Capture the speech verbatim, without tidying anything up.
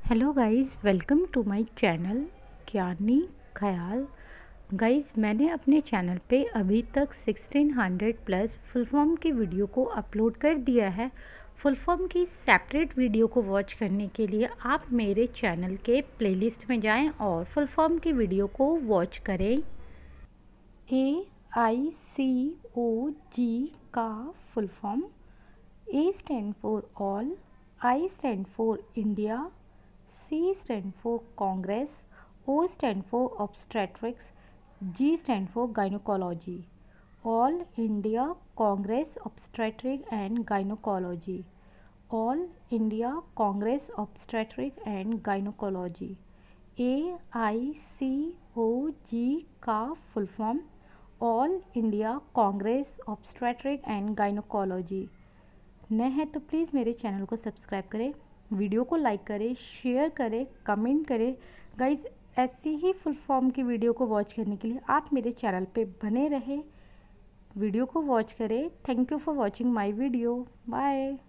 Hello guys, welcome to my channel Gyani Khyal. Guys, मैंने अपने चैनल पे अभी तक sixteen hundred plus full form की वीडियो को अपलोड कर दिया है। फुल फॉर्म की सेपरेट वीडियो को वॉच करने के लिए आप मेरे चैनल के प्लेलिस्ट में जाएं और फुल फॉर्म की वीडियो को वॉच करें। A I C O G का full form: A stand for all, I stand for India, C stand for Congress, O stand for Obstetrics, G stand for Gynecology. All India Congress Obstetric and Gynecology. All India Congress Obstetric and Gynecology. A I C O G का full form all India congress obstetric and gynaecology. नए हैं तो please मेरे channel को subscribe करें, video को like करें, share करें, कमेंट करें। गाइज, ऐसी ही फुल फॉर्म की वीडियो को वॉच करने के लिए आप मेरे चैनल पे बने रहें, वीडियो को वॉच करें। Thank you for watching my video. Bye.